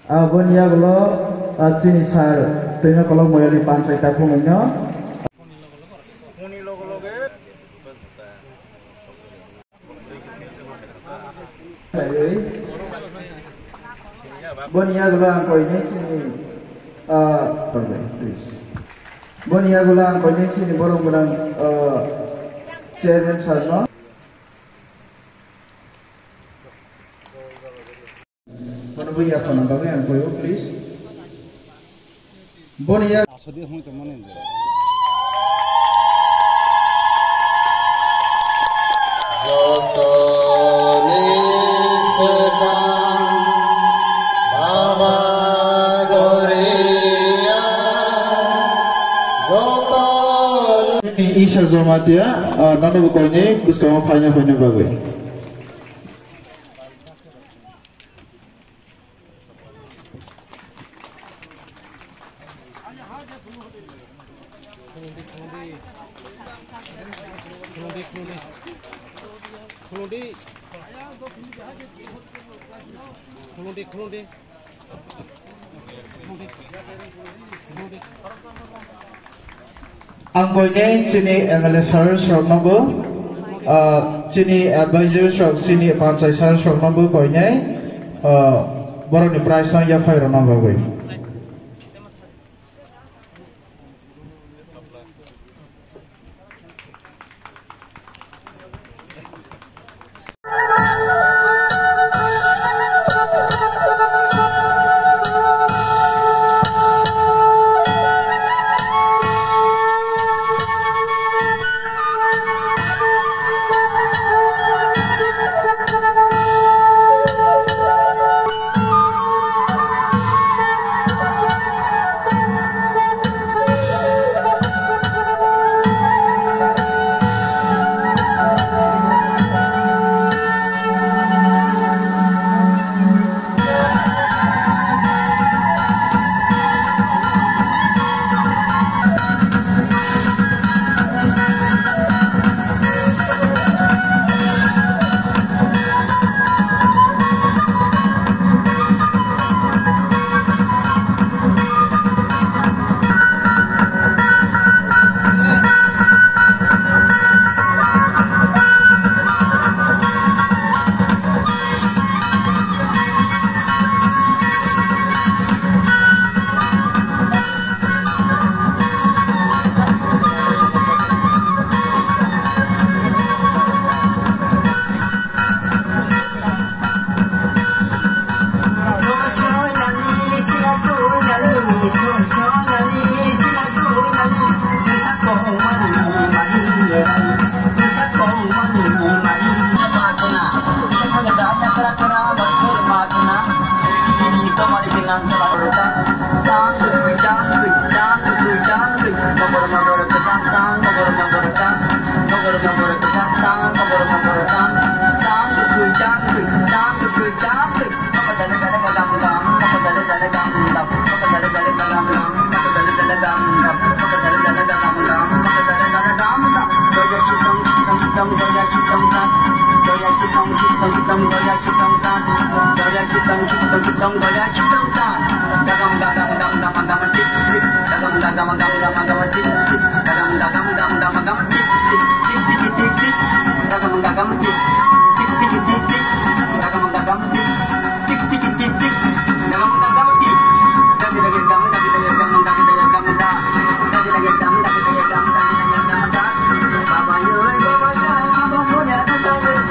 Bunia golo cini sar tengah kalau mau yang pansai tapung ini. Bunia golo angko ini sini. Please. Bunia golo angko ini sini borong-borong chairman sarno. Bunia phone number yang koyo please. Bunia. Isha Zomatia, none of Koine, Gustavo Pina Bague. Ang koine sini analyzer short number, sini advisor short sini pansai short number koine, baru ni price nang ya fire number koine.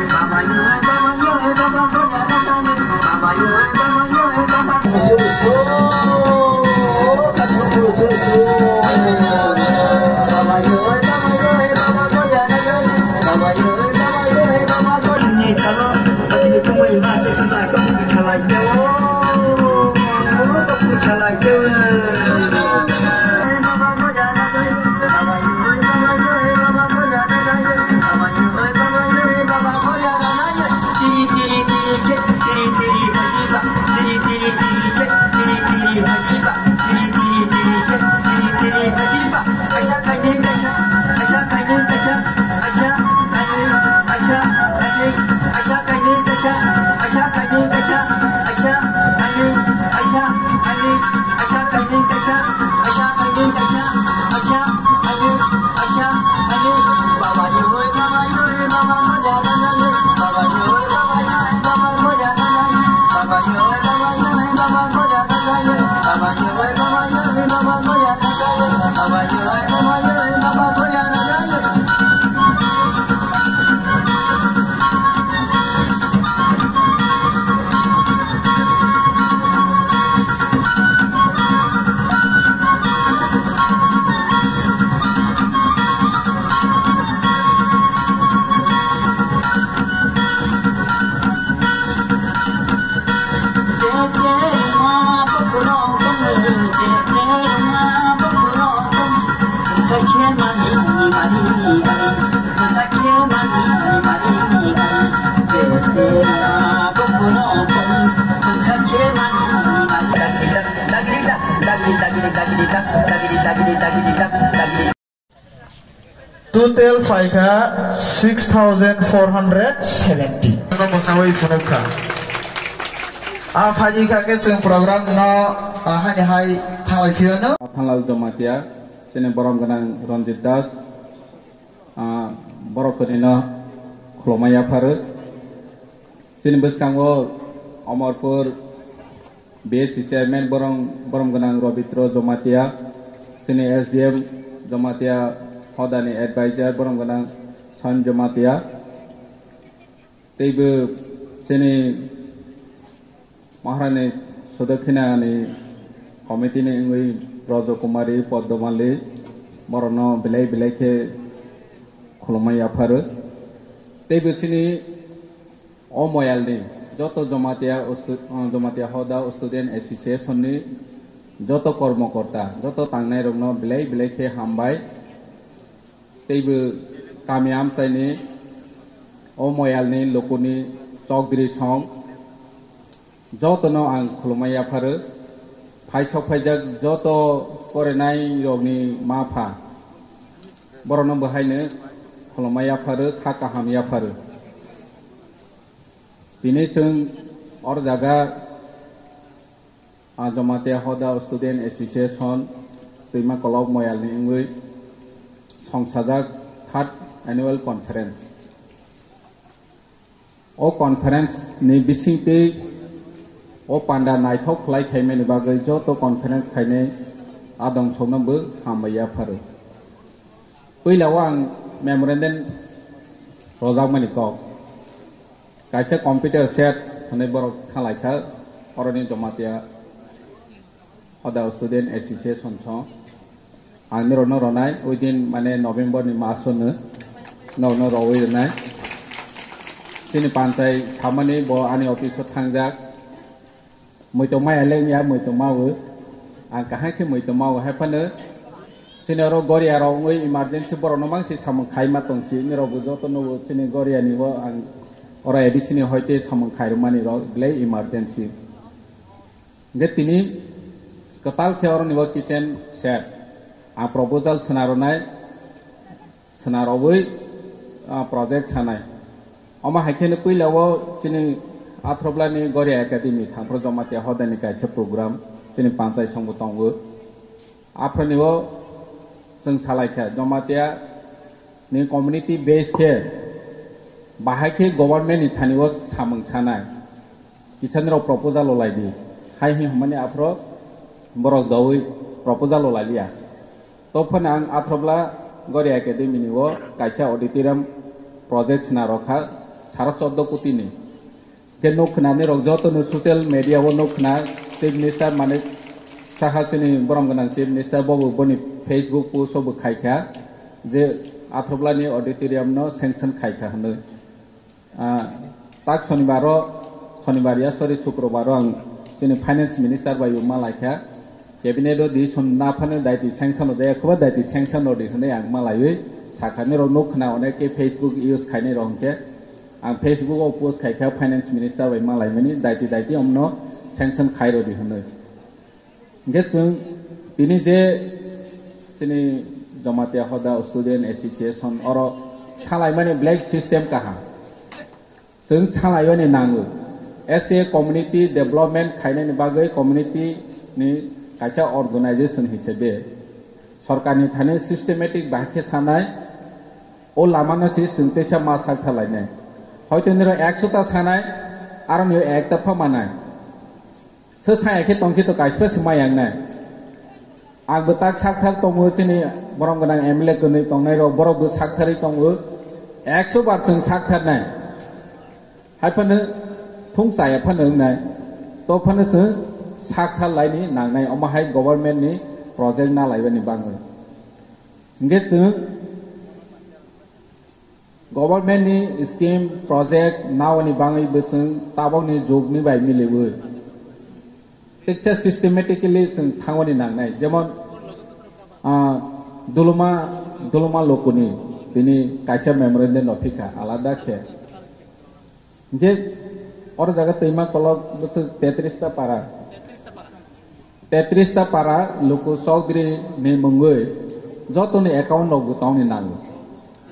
Oh total faika 6,470 no mosawai funuka faji kake sing program no hani hai thalai khiano Thanglal Jamatia sini borom ganang Ronjit Das borok kenino Khlomaya Pharu sini beskango Amarpur BSC chairman borom ganang Robitro Jamatia sini SDM Jamatia Hodani advisor borom ganang San Jamatia teibu sini Maharani Sudakhina ni komite ni ngui Raja Kumari Padmali Morono bilai ke Khlomaya Pharu teibu sini Omoyal ni joto Jamatia Hoda Student Association ni joto kormokorta joto tangnai rogno bilai ke hambai teibu kami amsai ni Omoyal ni lokuni Chogdri Song joto no ang Khlomaya Pharu Paisok pajak joto korenai rogni mapha borono bahaine Khlomaya Pharu Khakahamya Pharu bini chung or jaga Jamatia Hoda Student Association Tuima Kolok Moyal ni ngui songsajak 3rd annual conference o conference ni bisingti o panda naithok khlai khaimani bagai joto conference khaine adong somnambu hamaya pharu puilawa ang memorandum rojak kok kaisa computer set hane borok khalaikha oroni Jamatia Hoda Student Association so ang rono ronai within mane November ni masono no roi nai sini pantai samani bo ani office thangjak mui to mai leng ya mui to mau ang kahai ke mui to mau hai phane sinero goria ro ngui emergency borono mang si samang khai ma tongsi ni ro bujo to no sini goria ni bo ang ora edisini hoite samang khai ro mani ro blai emergency ge tini katal theor ni bo kitchen set a proposal scenario project sanai ama haikene puilawo sini Athrobla ni Goria Academy thangpro Jamatia Hoda ni kaisa program sini panchai songbo tongo aproni wo sing salaikha Jamatia ni community based ke bahake government ni thani wo samang sanai kisanro proposal olaidi hai hi humani apro borok dawi proposal olailia to phana ang Athrobla Goria Academy ni wo kaisa auditorium project na rokha 14 koti ni ke nokna ni rok joto no social media wo nokna chief minister mane sahachini borom ganang chief minister bobo boni Facebook post sobo khaikha je Athrobla ni auditorium no sanction khaikha hanu tak shonibar sorry shukrobaro ang tini finance minister bayu malaikha cabinet o di sunna phane daiti sanction o jaya khoba daiti sanction o di hane ang malaiwi sakhani ro nokna oneke Facebook use khaine rongke ang Facebook o post khaikha finance minister bai malai mani daiti omno sanction khairo di hanu nge chung tini je chini Jamatia Hoda Student Association oro salai mani black system kaha chung salai mani nangu SA community development khaine ni bagai community ni kacha organization hisabe sarkarni thane systematic bahke sanai o lamano si sungtesa ma sak thalai ne hoyto niro 100 ta sanai aro niro ekta phamanai so sai ke tongki to kaispa sumayang nai ang betak sak thal tongo chini borom ganang MLA kuni tongnai ro borok bu sak thari tongo 100 bar chung sak thar nai hai phane thung sai phane nai to phane su sak thal lai ni nang nai oma hai government ni project na lai bani bangoi nge chung government ni scheme project now ni bangai besung tabong ni jog ni bai milebu picture systematically chung thangoni nangnai jemon duluma lokuni tini kaisa memorandum ofika alada ke je or jaga teima kolok besu 33 ta para loko sogri ni mungoi joto ni account log butang ni nangu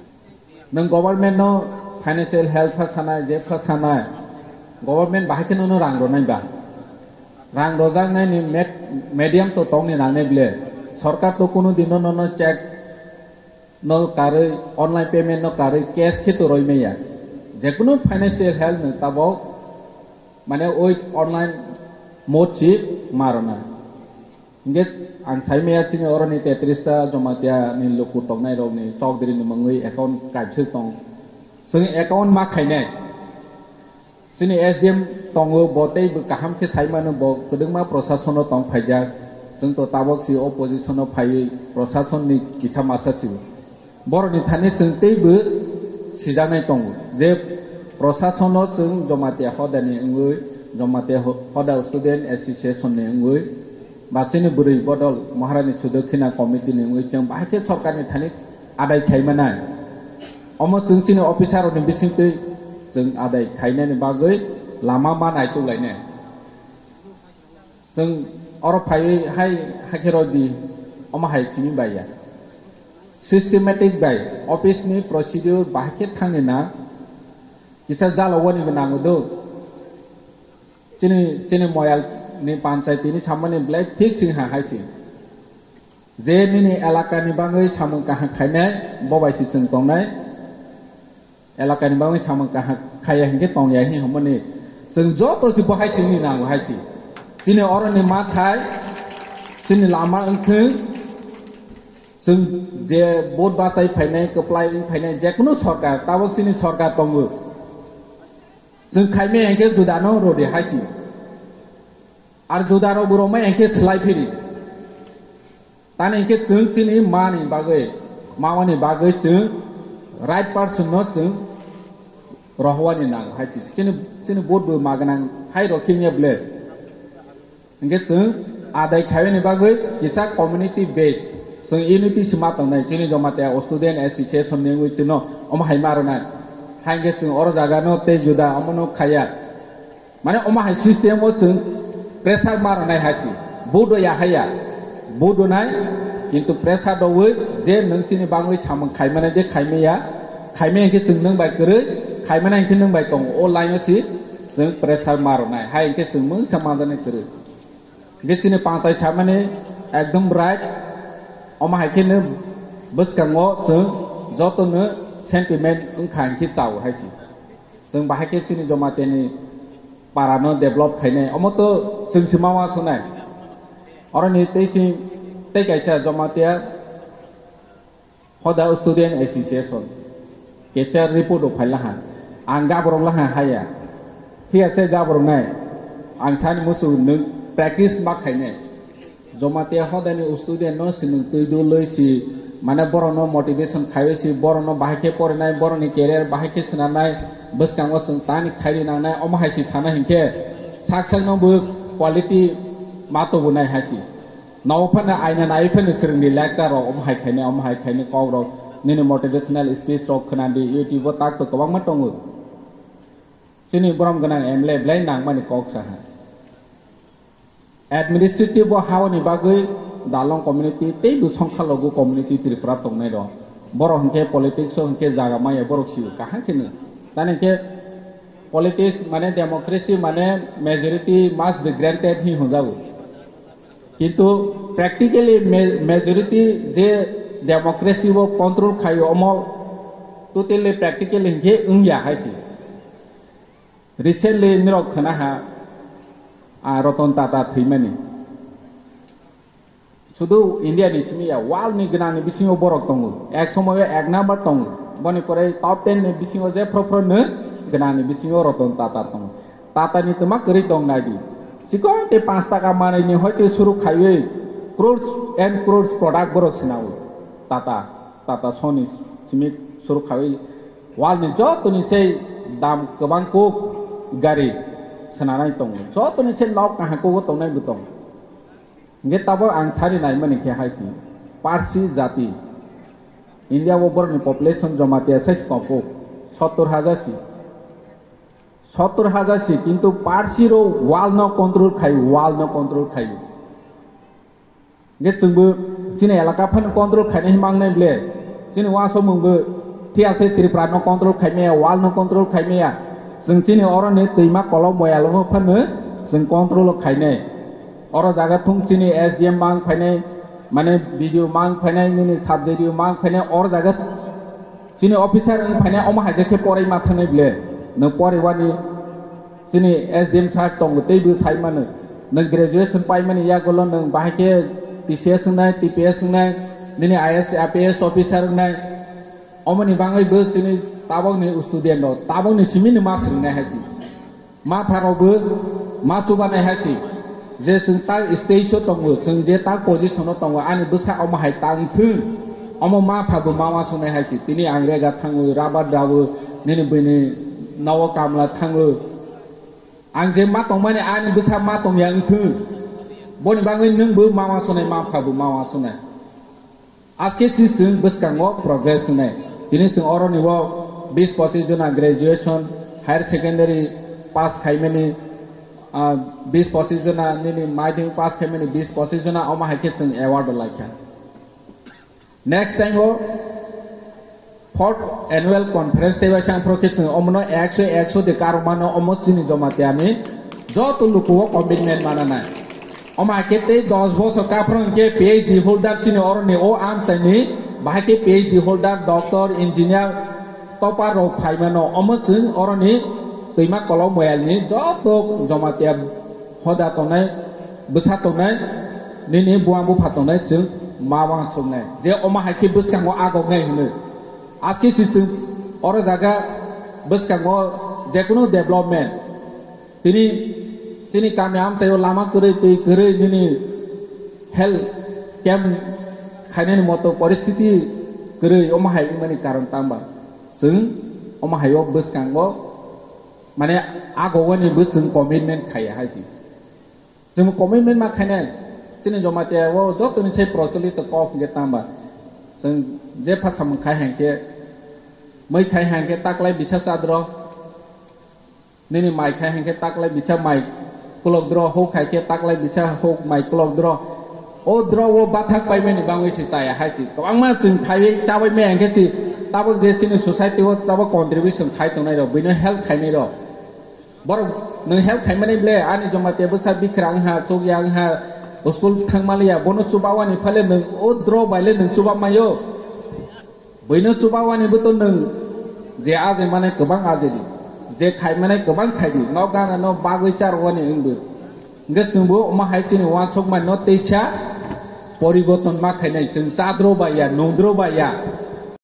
nang government no financial help khasana je khasana government bahai ke no rang ro nai ba rang rojang nai ni medium to tong ni nang ne ble sarkar to kono din no check no kare online payment no kare cash ke to roi meya je kono financial help no tabo mane oi online mode chi marona inget ang sai meya chini oroni 33 ta jomatia ni loku tong nai ro ni chok diri ni mangui account kai chhu tong sing account ma khai nai sini SDM tongo botei bu kaham ke sai manu bo kudungma prosason no tong phaja sing to tabok si opposition no phai prosason ni kicha masa si bor ni thani sing tei bu sijanai tong je prosason no sing jomatia hodani ngui jomatia hoda student association ni ngui bachini buri bodol maharani chudokhina committee ni ngui jang bahake sarkar ni thani adai khaimanai omo sing sini officer ni bisingtei जों आदाय खायनायनि बागै लामा मानाय तुलायने जों अर फायै हाय हाकेरदि अमाहाय चिनि बाया सिस्टेमेटिक बाय ऑफिसनि प्रोसीड्यूर बाहाके थांनिना किसा जालवनि नांगो चिनि मयाल नि पंचायतनि सामने ब्लैक फिक्स सिंहा हायसि जे मिनि एलाकानि बागै सामु काहा खायनाय बबायसि जों तंनाय एलाकानि बागै सामु काहा खाया हिंगे तंया हि हमने जों ज तो सि बहाय सिंनि नांगो हायसि चिनि अरनि मा थाय चिनि लामा ओंखो जों जे बोट बासाय फायनाय कप्लाय फायनाय जेकुनु सरकार ताबक चिनि सरकार तंगो जों खायमे हिंगे जुदानो रोदि हायसि आर जुदारो बुरमै हिंगे स्लाय फिरि ताने हिंगे जों चिनि मानि बागै मावानि बागै जों राइट पर्सन नो जों रहवानि नांगो हायसि चिनि बोटबो मागनां हाय रखिङे ब्ले हिंगे जों आदाय खायनि बागै किसा कम्युनिटी बेस जों यूनिटी सिमा तंनाय चिनि जमाते स्टूडेंट एसोसिएशन नि उइतनो अमहाय मारनाय हायगे जों अर जागानो ते जुदा अमनो खाया माने अमहाय सिस्टेम ओ जों प्रेसार मारनाय हायसि बोदो या हाया बोदो नाय किन्तु प्रेसार दवै जे नोंसिनि बागै सामं खायमाने जे खायमेया खायमे हिंगे जों नों बाय गरै खायमाना हिंगे नों बाय दं अ लाइनसि जों प्रेसार मारनाय हाय हिंगे जों मों समाधान गरै हिंगे चिनि पांचाय सामाने एकदम राइट अमाहायकेनो बसकाङो जों जतनो सेन्टिमेन्ट ओंखा हिंगे चाव हायसि जों बाहायके चिनि जमातेनि पारानो डेभलप खायनाय अमत जों सिमावा सुनाय अरनि तैसि तै गायसा जमातेया हदा स्टूडेंट एसोसिएशन केसे रिपोर्ट फाइलाहा आं गाबरंलाहा हाया थियासे गाबरंनाय आं सानि मुसु नों प्रेक्टिस मा खायनाय जमाते हदानि स्टूडेंट नो सिनु तैदो लैसि माने बरनो मोटिवेशन खायसि बरनो बाहायके फरायनाय बरनि केरियार बाहायके सुनानाय बसकाङो जों तानि खायरि नांनाय अमाहायसि साना हिंके साकसांनोबो क्वालिटी मातोबो नाय हासि नावफाना आइना नायफानो सोरनि लेक्चार अमहाय खायने कौर निनो मोटिवेशनल स्पीच रक खोनादि यूट्यूब ताक तो गोबां मा दङ चिनि बरम गोनां एमले ब्लाय नां माने कक साहा एडमिनिस्ट्रेटिव हावनि बागै दालं कम्युनिटी ते दुसंखा लगु कम्युनिटी त्रिपुरा तंनाय दं बर हंके पॉलिटिक्स हंके जागा माय बरकसि काहा केनो ताने के पॉलिटिक्स माने डेमोक्रेसी माने मेजॉरिटी मस्ट बी ग्रांटेड हि होजाबो किंतु प्रैक्टिकली मेजॉरिटी जे डेमोक्रेसी वो कंट्रोल खायो अमो टोटली प्रैक्टिकली हंके उंया हायसि रिसेंटली निरक खनाहा रतन टाटा थैमानि शुधु इंडिया नि सिमिया वर्ल्ड नि गनानि बिसिङाव बरक दङ एक समय एक नम्बर दङ बनि परे टॉप 10 नि बिसिङाव जे फ्रफ्रनो गनानि बिसिङाव रतन टाटा दङ टाटा नि तमा करि दं नायदि सिको ते 5 टाका मानैनि हयते सुरु खायै क्रोड्स एंड क्रोड्स प्रोडक्ट बरक सिनाव टाटा सोनी सिमि सुरु खायै वर्ल्ड नि जतनि से दाम गोबां को गारि सनानाय दङ जतनि से लाव काहाको तंनाय दं गे ताबो आं सारि नाय माने के हायसि पारसी जाति इंडिया वो बरनि पॉपुलेशन जमाते सेस कपो 70,000 सि किंतु पारसी रो वाल न कंट्रोल खायो गे जोंबो चिनि एलाका फन कंट्रोल खायनाय मांनाय ब्ले चिनि वासो मोंबो tiase Tripura no control khaimaya wall no control khaimaya जों chini oro ni tuima kolom moyalo no phane जों control khainai oro jaga thung chini SDM mang phainai mane video mang phainai ni subject mang phainai oro jaga chini officer ang phainai oma haje ke porai ma thanai ble no porai wani chini SDM sa tong tei bu sai mane no graduation pai mane ya golon no bahake TCS nai TPS nai ni IS APS officer nai omani bangai bus chini tabang ni student no tabang ni simin ma sing nai haji ma pharo bu ma suba nai haji je sing ta stage so tong sing je ta position no tong ani busa oma hai tang thu oma ma phabu ma ma sunai haji tini angre ga thangu rabat dawu ni bini nawa kamla thangu angje ma tong mane ani busa ma tong yang thu boni bangai nung bu ma ma sunai ma phabu ma ma sunai aske system buskango progress sunai tini sing oro ni wo 20 position graduation higher secondary pass khaimani 20 position ni maiding pass khaimani 20 position oma haike sing award laikha next time ho fourth annual conference teba chang prokeching omno 100 de karmano omosini jomatiami joto luko commitment manana oma kete 10 বছর কাপ্রন কে PhD holder chini orni o am chani bahake PhD holder doctor engineer topar ro phaimano omosing orni tuima kolom moyalni joto jomatia hoda tonai busa tonai nini buambu phatonai chung mawang chongnai je oma hake buskango agongai hinu aski system oro jaga buskango jekono development tini chini kami am chayo lama kure nini hell camp khainani moto paristiti kure oma hai mani karon tamba sing oma hayo buskango mane agowani busung commitment khaya haji jung commitment ma khainai chini jomate wo jotoni chei procholit ko ge tamba sing je phasam khai hangke mai khai hangke taklai bisa sadro nini mai khai hangke taklai bisa mai kulok dro ho khai ke taklai bisa ho mai kulok dro o dro wo bathak pai meni bangwi si chaya haji to angma chung khai chawai me hangke si tabo je chini society wo tabo contribution khai tonai ro bino help khai nei ro bor no help khai mani ble ani jomate busa bikrang ha chogyang ha school thangmalia bono chubawani phale nung o dro baile nung chuba mayo boino chubawani buto nung je aje mane kobang aje di je khai mane kobang khai di no gana no bagoi char wani ingbu ngesungbu ma hai chini wa chok man no techa poriboton ma khai nai chung chadro ba ya nungdro ba ya